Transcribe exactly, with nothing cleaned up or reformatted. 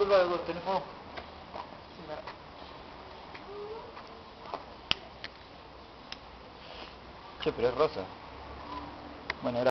Hasta luego, tenemos... Che, pero es rosa. Bueno,